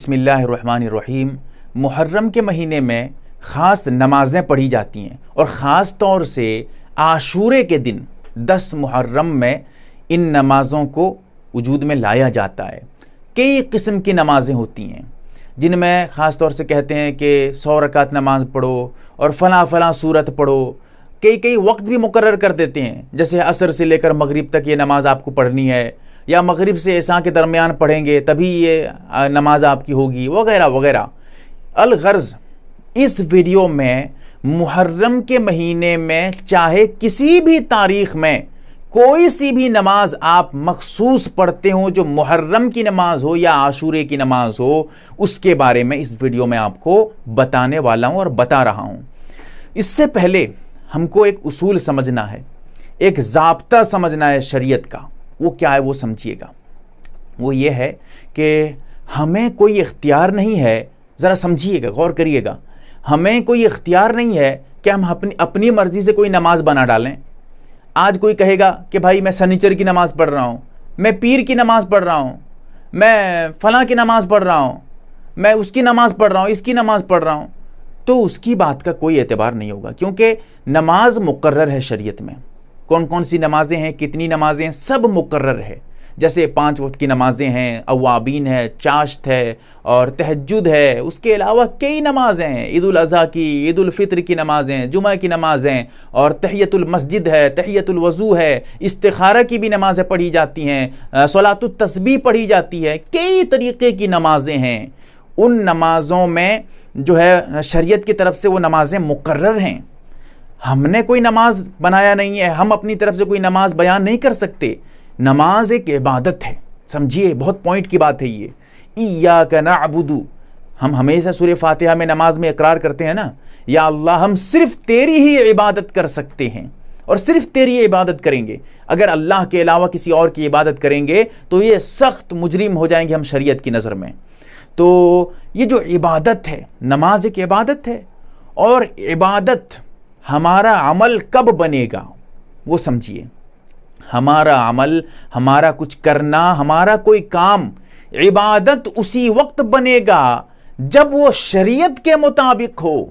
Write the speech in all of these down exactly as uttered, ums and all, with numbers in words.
بسم اللہ الرحمن الرحیم۔ محرم کے مہینے میں خاص نمازیں پڑھی جاتی ہیں اور خاص طور سے عاشورے کے دن دس محرم میں ان نمازوں کو وجود میں لایا جاتا ہے۔ کئی قسم کی نمازیں ہوتی ہیں جن میں خاص طور سے کہتے ہیں کہ سو رکعت نماز پڑھو اور فلاں فلاں صورت پڑھو۔ کئی کئی وقت بھی مقرر کر دیتے ہیں، جیسے عصر سے لے کر مغرب تک یہ نماز آپ کو پڑھنی ہے، یا مغرب سے عشاء کے درمیان پڑھیں گے تبھی یہ نماز آپ کی ہوگی، وغیرہ وغیرہ۔ الغرض اس ویڈیو میں محرم کے مہینے میں چاہے کسی بھی تاریخ میں کوئی سی بھی نماز آپ مخصوص پڑھتے ہوں، جو محرم کی نماز ہو یا عاشورے کی نماز ہو، اس کے بارے میں اس ویڈیو میں آپ کو بتانے والا ہوں اور بتا رہا ہوں۔ اس سے پہلے ہم کو ایک اصول سمجھنا ہے، ایک ضابطہ سمجھنا ہے شریعت کا۔ وہ کیا ہے وہ سمجھیے گا۔ وہ یہ ہے کہ ہمیں کوئی اختیار نہیں ہے، ذرا سمجھیے گا، غور کریے گا، ہمیں کوئی اختیار نہیں ہے کہ ہم اپنی اپنی مرضی سے کوئی نماز بنا ڈالیں۔ آج کوئی کہے گا کہ بھائی میں سنیچر کی نماز پڑھ رہا ہوں، میں پیر کی نماز پڑھ رہا ہوں، میں فلاں کی نماز پڑھ رہا ہوں، میں اس کی نماز پڑھ رہا ہوں، اس کی نماز پڑھ رہا ہوں، تو اس کی بات کا کوئی اعتبار نہیں ہوگا، کیونکہ نماز مقرر ہے شریعت میں۔ کون کون سی نمازیں ہیں، کتنی نمازیں ہیں، سب مقرر ہے۔ جیسے پانچ وقت کی نمازیں ہیں، اوابین ہے، چاشت ہے اور تہجد ہے۔ اس کے علاوہ کئی نمازیں ہیں، عید الاضحیٰ کی، عید الفطر کی نمازیں، جمعہ کی نمازیں، اور تحیۃ المسجد ہے، تحیۃ الوضو ہے، استخارہ کی بھی نمازیں پڑھی جاتی ہیں، صلاۃ التسبیح پڑھی جاتی ہے۔ کئی طریقے کی نمازیں ہیں۔ ان نمازوں میں جو ہے شریعت کی طرف سے وہ نمازیں مقرر ہیں۔ ہم نے کوئی نماز بنایا نہیں ہے، ہم اپنی طرف سے کوئی نماز بیان نہیں کر سکتے۔ نماز ایک عبادت ہے، سمجھیے، بہت پوائنٹ کی بات ہے یہ۔ ایاک نعبد، ہم ہمیشہ سورہ فاتحہ میں نماز میں اقرار کرتے ہیں نا، یا اللہ ہم صرف تیری ہی عبادت کر سکتے ہیں اور صرف تیری عبادت کریں گے۔ اگر اللہ کے علاوہ کسی اور کی عبادت کریں گے تو یہ سخت مجرم ہو جائیں گے ہم شریعت کی نظر میں۔ تو یہ جو عبادت ہے، نماز ایک عبادت ہے، اور عبادت ہمارا عمل کب بنے گا وہ سمجھیے۔ ہمارا عمل، ہمارا کچھ کرنا، ہمارا کوئی کام عبادت اسی وقت بنے گا جب وہ شریعت کے مطابق ہو،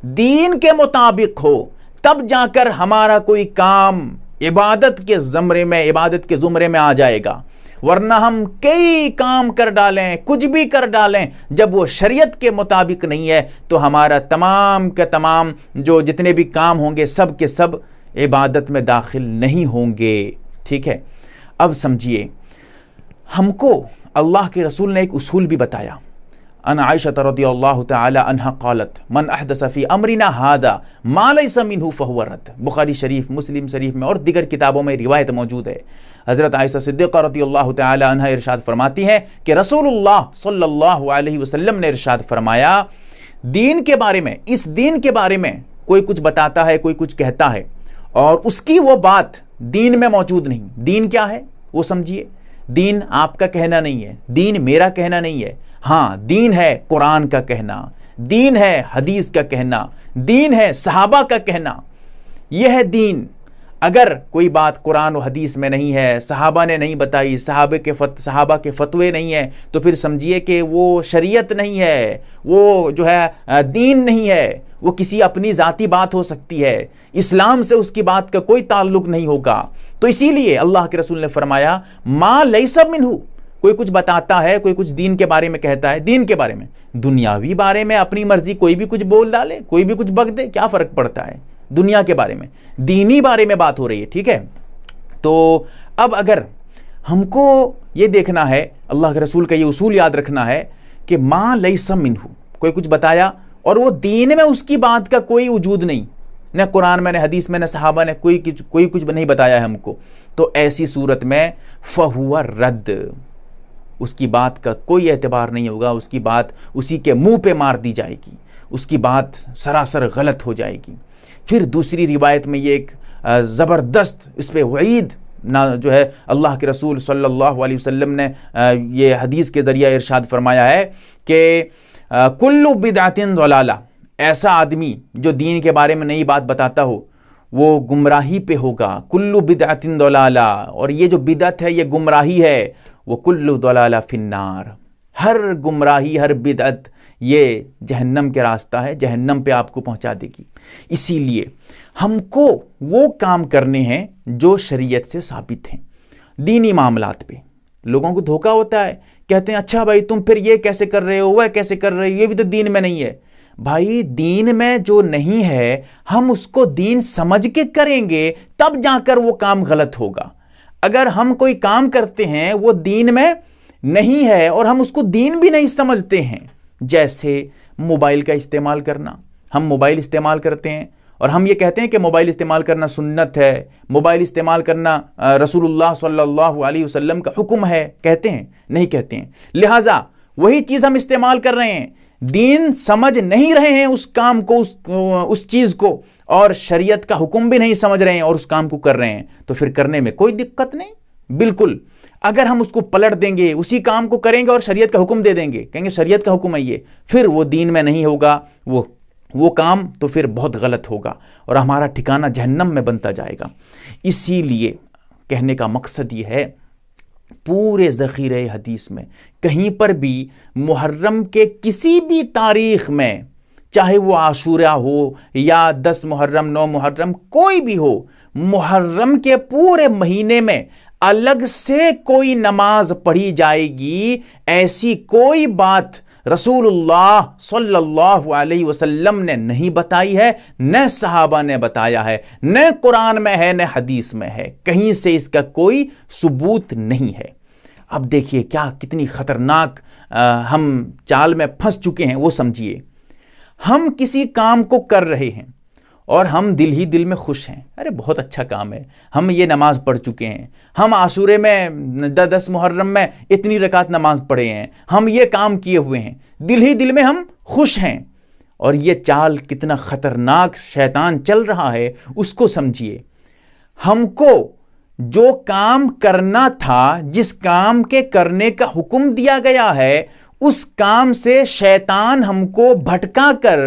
دین کے مطابق ہو، تب جا کر ہمارا کوئی کام عبادت کے زمرے میں عبادت کے زمرے میں آ جائے گا۔ ورنہ ہم کئی کام کر ڈالیں، کچھ بھی کر ڈالیں، جب وہ شریعت کے مطابق نہیں ہے تو ہمارا تمام کے تمام جو جتنے بھی کام ہوں گے سب کے سب عبادت میں داخل نہیں ہوں گے۔ ٹھیک ہے، اب سمجھیے، ہم کو اللہ کے رسول نے ایک اصول بھی بتایا۔ ان عائشہ رضی اللہ تعالی عنہا قالت من احدث فی امرنا ھذا ما لیس منہ فہو رد۔ بخاری شریف، مسلم شریف میں اور دیگر کتابوں میں روایت موجود ہے۔ حضرت عائشہ صدیقہ رضی اللہ تعالی عنہ ارشاد فرماتی ہیں کہ رسول اللہ صلی اللہ علیہ وسلم نے ارشاد فرمایا، دین کے بارے میں، اس دین کے بارے میں کوئی کچھ بتاتا ہے، کوئی کچھ کہتا ہے، اور اس کی وہ بات دین میں موجود نہیں۔ دین کیا ہے وہ سمجھیے۔ دین آپ کا کہنا نہیں ہے، دین میرا کہنا نہیں ہے، ہاں دین ہے قرآن کا کہنا، دین ہے حدیث کا کہنا، دین ہے صحابہ کا کہنا، یہ ہے دین۔ اگر کوئی بات قرآن و حدیث میں نہیں ہے، صحابہ نے نہیں بتائی، صحابہ کے فت صحابہ کے فتوے نہیں ہیں، تو پھر سمجھیے کہ وہ شریعت نہیں ہے، وہ جو ہے دین نہیں ہے، وہ کسی اپنی ذاتی بات ہو سکتی ہے، اسلام سے اس کی بات کا کوئی تعلق نہیں ہوگا۔ تو اسی لیے اللہ کے رسول نے فرمایا ما لیس منہ، کوئی کچھ بتاتا ہے، کوئی کچھ دین کے بارے میں کہتا ہے، دین کے بارے میں، دنیاوی بارے میں اپنی مرضی کوئی بھی کچھ بول ڈالے، کوئی بھی کچھ بک دے، کیا فرق پڑتا ہے؟ دنیا کے بارے میں، دینی بارے میں بات ہو رہی ہے۔ ٹھیک ہے، تو اب اگر ہم کو یہ دیکھنا ہے، اللہ کے رسول کا یہ اصول یاد رکھنا ہے کہ ما لیس منہ، کوئی کچھ بتایا اور وہ دین میں اس کی بات کا کوئی وجود نہیں، نہ قرآن میں، نہ حدیث میں، نہ صحابہ نے کوئی کچھ کوئی کچھ نہیں بتایا ہے ہم کو، تو ایسی صورت میں فہو رد، اس کی بات کا کوئی اعتبار نہیں ہوگا، اس کی بات اسی کے منہ پہ مار دی جائے گی، اس کی بات سراسر غلط ہو جائے گی۔ پھر دوسری روایت میں یہ ایک زبردست اس پہ وعید نہ جو ہے اللہ کے رسول صلی اللہ علیہ وسلم نے یہ حدیث کے ذریعہ ارشاد فرمایا ہے کہ کل بدعت ضلالہ، ایسا آدمی جو دین کے بارے میں نئی بات بتاتا ہو وہ گمراہی پہ ہوگا۔ کل بدعت ضلالہ، اور یہ جو بدعت ہے یہ گمراہی ہے۔ وہ کل ضلالہ فی النار، ہر گمراہی، ہر بدعت یہ جہنم کے راستہ ہے، جہنم پہ آپ کو پہنچا دے گی۔ اسی لیے ہم کو وہ کام کرنے ہیں جو شریعت سے ثابت ہیں۔ دینی معاملات پہ لوگوں کو دھوکہ ہوتا ہے، کہتے ہیں اچھا بھائی تم پھر یہ کیسے کر رہے ہو، وہ کیسے کر رہے ہو، یہ بھی تو دین میں نہیں ہے۔ بھائی دین میں جو نہیں ہے ہم اس کو دین سمجھ کے کریں گے تب جا کر وہ کام غلط ہوگا۔ اگر ہم کوئی کام کرتے ہیں وہ دین میں نہیں ہے اور ہم اس کو دین بھی نہیں سمجھتے ہیں، جیسے موبائل کا استعمال کرنا، ہم موبائل استعمال کرتے ہیں اور ہم یہ کہتے ہیں کہ موبائل استعمال کرنا سنت ہے، موبائل استعمال کرنا رسول اللہ صلی اللہ علیہ وسلم کا حکم ہے، کہتے ہیں؟ نہیں کہتے ہیں۔ لہٰذا وہی چیز ہم استعمال کر رہے ہیں، دین سمجھ نہیں رہے ہیں اس کام کو، اس, اس چیز کو، اور شریعت کا حکم بھی نہیں سمجھ رہے ہیں اور اس کام کو کر رہے ہیں، تو پھر کرنے میں کوئی دقت نہیں۔ بالکل اگر ہم اس کو پلٹ دیں گے، اسی کام کو کریں گے اور شریعت کا حکم دے دیں گے، کہیں گے شریعت کا حکم ہے یہ، پھر وہ دین میں نہیں ہوگا، وہ وہ کام تو پھر بہت غلط ہوگا اور ہمارا ٹھکانہ جہنم میں بنتا جائے گا۔ اسی لیے کہنے کا مقصد یہ ہے، پورے ذخیرہ حدیث میں کہیں پر بھی محرم کے کسی بھی تاریخ میں، چاہے وہ عاشورہ ہو یا دس محرم، نو محرم، کوئی بھی ہو، محرم کے پورے مہینے میں الگ سے کوئی نماز پڑھی جائے گی، ایسی کوئی بات رسول اللہ صلی اللہ علیہ وسلم نے نہیں بتائی ہے، نہ صحابہ نے بتایا ہے، نہ قرآن میں ہے، نہ حدیث میں ہے، کہیں سے اس کا کوئی ثبوت نہیں ہے۔ اب دیکھیے کیا کتنی خطرناک ہم چال میں پھنس چکے ہیں، وہ سمجھیے۔ ہم کسی کام کو کر رہے ہیں اور ہم دل ہی دل میں خوش ہیں، ارے بہت اچھا کام ہے، ہم یہ نماز پڑھ چکے ہیں، ہم عاشورے میں دس محرم میں اتنی رکعت نماز پڑھے ہیں، ہم یہ کام کیے ہوئے ہیں، دل ہی دل میں ہم خوش ہیں۔ اور یہ چال کتنا خطرناک شیطان چل رہا ہے اس کو سمجھیے۔ ہم کو جو کام کرنا تھا، جس کام کے کرنے کا حکم دیا گیا ہے، اس کام سے شیطان ہم کو بھٹکا کر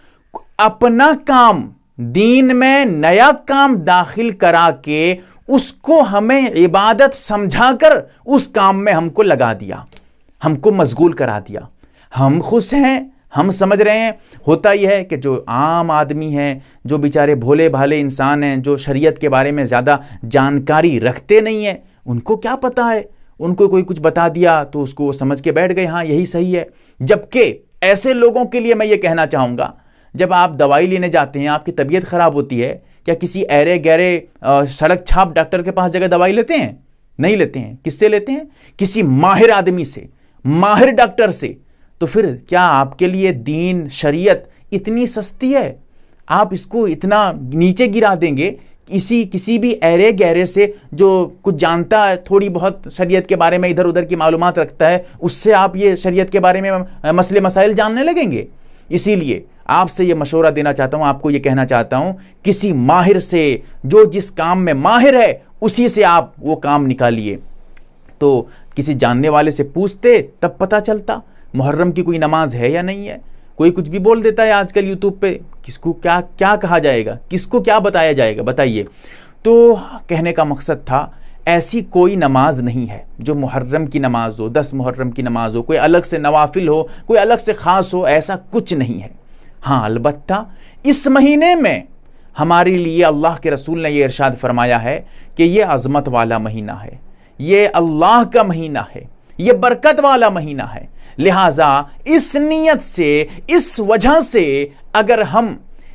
اپنا کام، دین میں نیا کام داخل کرا کے اس کو ہمیں عبادت سمجھا کر اس کام میں ہم کو لگا دیا، ہم کو مشغول کرا دیا۔ ہم خوش ہیں، ہم سمجھ رہے ہیں۔ ہوتا یہ ہے کہ جو عام آدمی ہیں، جو بیچارے بھولے بھالے انسان ہیں، جو شریعت کے بارے میں زیادہ جانکاری رکھتے نہیں ہیں، ان کو کیا پتہ ہے، ان کو کوئی کچھ بتا دیا تو اس کو سمجھ کے بیٹھ گئے ہاں یہی صحیح ہے۔ جبکہ ایسے لوگوں کے لیے میں یہ کہنا چاہوں گا، جب آپ دوائی لینے جاتے ہیں، آپ کی طبیعت خراب ہوتی ہے، کیا کسی ایرے گہرے سڑک چھاپ ڈاکٹر کے پاس جگہ دوائی لیتے ہیں؟ نہیں لیتے ہیں۔ کس سے لیتے ہیں؟ کسی ماہر آدمی سے، ماہر ڈاکٹر سے۔ تو پھر کیا آپ کے لیے دین، شریعت اتنی سستی ہے؟ آپ اس کو اتنا نیچے گرا دیں گے اسی کسی بھی ایرے گہرے سے جو کچھ جانتا ہے، تھوڑی بہت شریعت کے بارے میں ادھر ادھر کی معلومات رکھتا ہے، اس سے آپ یہ شریعت کے بارے میں مسئلے مسائل جاننے لگیں گے؟ اسی لیے آپ سے یہ مشورہ دینا چاہتا ہوں، آپ کو یہ کہنا چاہتا ہوں، کسی ماہر سے، جو جس کام میں ماہر ہے اسی سے آپ وہ کام نکالیے۔ تو کسی جاننے والے سے پوچھتے تب پتہ چلتا محرم کی کوئی نماز ہے یا نہیں ہے۔ کوئی کچھ بھی بول دیتا ہے آج کل یوٹیوب پہ، کس کو کیا کیا کہا جائے گا، کس کو کیا بتایا جائے گا، بتائیے۔ تو کہنے کا مقصد تھا، ایسی کوئی نماز نہیں ہے جو محرم کی نماز ہو، دس محرم کی نماز ہو، کوئی الگ سے نوافل ہو، کوئی الگ سے خاص ہو، ایسا کچھ نہیں ہے۔ ہاں البتہ اس مہینے میں ہمارے لیے اللہ کے رسول نے یہ ارشاد فرمایا ہے کہ یہ عظمت والا مہینہ ہے، یہ اللہ کا مہینہ ہے، یہ برکت والا مہینہ ہے۔ لہٰذا اس نیت سے، اس وجہ سے اگر ہم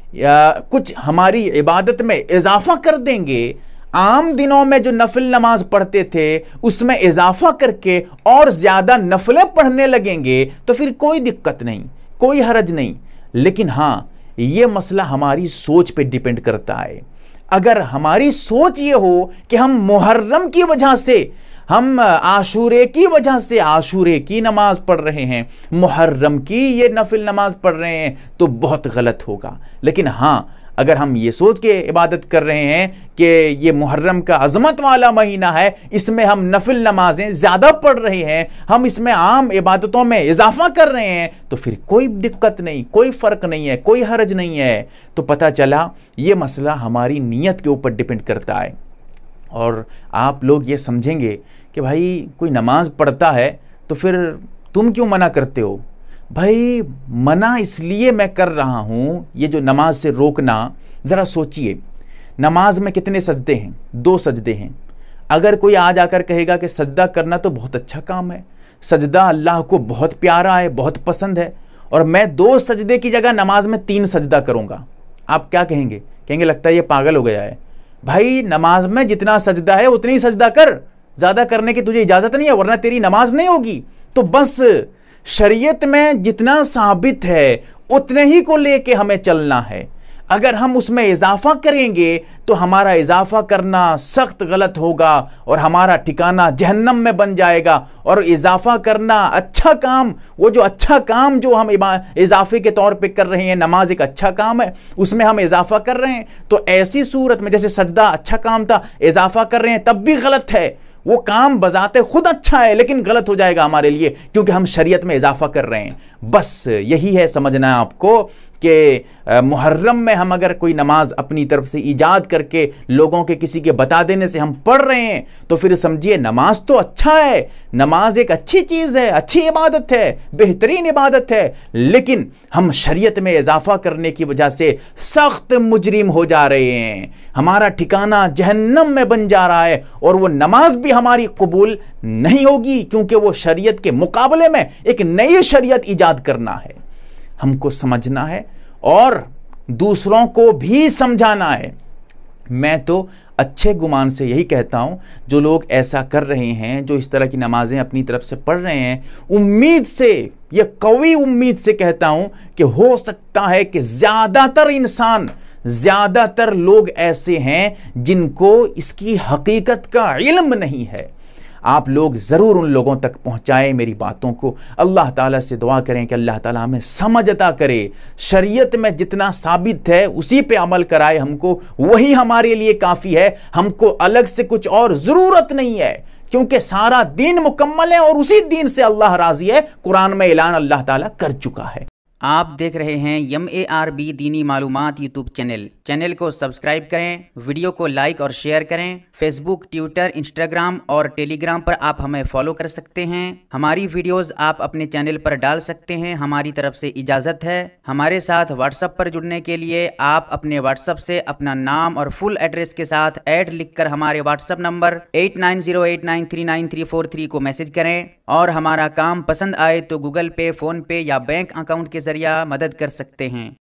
کچھ ہماری عبادت میں اضافہ کر دیں گے، عام دنوں میں جو نفل نماز پڑھتے تھے اس میں اضافہ کر کے اور زیادہ نفلیں پڑھنے لگیں گے تو پھر کوئی دقت نہیں، کوئی حرج نہیں۔ لیکن ہاں یہ مسئلہ ہماری سوچ پہ ڈیپینڈ کرتا ہے۔ اگر ہماری سوچ یہ ہو کہ ہم محرم کی وجہ سے، ہم عاشورے کی وجہ سے عاشورے کی نماز پڑھ رہے ہیں، محرم کی یہ نفل نماز پڑھ رہے ہیں، تو بہت غلط ہوگا۔ لیکن ہاں اگر ہم یہ سوچ کے عبادت کر رہے ہیں کہ یہ محرم کا عظمت والا مہینہ ہے، اس میں ہم نفل نمازیں زیادہ پڑھ رہے ہیں، ہم اس میں عام عبادتوں میں اضافہ کر رہے ہیں، تو پھر کوئی دقت نہیں، کوئی فرق نہیں ہے، کوئی حرج نہیں ہے۔ تو پتہ چلا یہ مسئلہ ہماری نیت کے اوپر ڈیپینڈ کرتا ہے۔ اور آپ لوگ یہ سمجھیں گے کہ بھائی کوئی نماز پڑھتا ہے تو پھر तुम क्यों मना करते हो? भाई मना इसलिए मैं कर रहा हूँ, ये जो नमाज से रोकना, ज़रा सोचिए नमाज में कितने सजदे हैं? दो सजदे हैं। अगर कोई आज आकर कहेगा कि सजदा करना तो बहुत अच्छा काम है, सजदा अल्लाह को बहुत प्यारा है, बहुत पसंद है, और मैं दो सजदे की जगह नमाज में तीन सजदा करूँगा, आप क्या कहेंगे? कहेंगे लगता है ये पागल हो गया है। भाई नमाज में जितना सजदा है उतनी ही सजदा कर, ज़्यादा करने की तुझे इजाज़त नहीं है, वरना तेरी नमाज नहीं होगी। तो बस शरीयत में जितना साबित है उतने ही को लेके हमें चलना है। अगर हम उसमें इजाफा करेंगे तो हमारा इजाफा करना सख्त गलत होगा और हमारा ठिकाना जहन्नम में बन जाएगा। और इजाफा करना अच्छा काम, वो जो अच्छा काम जो हम इजाफे के तौर पे कर रहे हैं, नमाज एक अच्छा काम है, उसमें हम इजाफा कर रहे हैं, तो ऐसी सूरत में जैसे सजदा अच्छा काम था, इजाफा कर रहे हैं तब भी गलत है। वो काम बजाते खुद अच्छा है लेकिन गलत हो जाएगा हमारे लिए, क्योंकि हम शरीयत में इजाफा कर रहे हैं। बस यही है समझना है आपको कि मुहर्रम में हम अगर कोई नमाज अपनी तरफ से ईजाद करके लोगों के किसी के बता देने से हम पढ़ रहे हैं तो फिर समझिए नमाज तो अच्छा है, नमाज एक अच्छी चीज़ है, अच्छी इबादत है, बेहतरीन इबादत है, लेकिन हम शरीयत में इजाफा करने की वजह से सख्त मुजरिम हो जा रहे हैं, हमारा ठिकाना जहन्नम में बन जा रहा है और वो नमाज भी हमारी कबूल नहीं होगी, क्योंकि वो शरीयत के मुकाबले में एक नई शरीयत ईजाद करना है। हमको समझना है और दूसरों को भी समझाना है। मैं तो अच्छे गुमान से यही कहता हूँ, जो लोग ऐसा कर रहे हैं, जो इस तरह की नमाजें अपनी तरफ से पढ़ रहे हैं, उम्मीद से, ये कवी उम्मीद से कहता हूँ कि हो सकता है कि ज़्यादातर इंसान, ज़्यादातर लोग ऐसे हैं जिनको इसकी हकीकत का इल्म नहीं है। आप लोग ज़रूर उन लोगों तक पहुँचाएं मेरी बातों को। अल्लाह ताला से दुआ करें कि अल्लाह ताला हमें समझ अता करे, शरीयत में जितना साबित है उसी पे अमल कराए हमको, वही हमारे लिए काफ़ी है। हमको अलग से कुछ और ज़रूरत नहीं है, क्योंकि सारा दीन मुकम्मल है और उसी दीन से अल्लाह राज़ी है। कुरान में ऐलान अल्लाह ताला कर चुका है। आप देख रहे हैं एम ए आर बी दीनी मालूमात यूट्यूब चैनल। चैनल को सब्सक्राइब करें, वीडियो को लाइक और शेयर करें। फेसबुक, ट्विटर, इंस्टाग्राम और टेलीग्राम पर आप हमें फॉलो कर सकते हैं। हमारी वीडियोस आप अपने चैनल पर डाल सकते हैं, हमारी तरफ से इजाज़त है। हमारे साथ व्हाट्सएप पर जुड़ने के लिए आप अपने व्हाट्सएप से अपना नाम और फुल एड्रेस के साथ ऐड लिखकर हमारे WhatsApp number eight nine zero eight nine three nine three four three को मैसेज करें। और हमारा काम पसंद आए तो गूगल पे, फ़ोन पे या बैंक अकाउंट के जरिए मदद कर सकते हैं।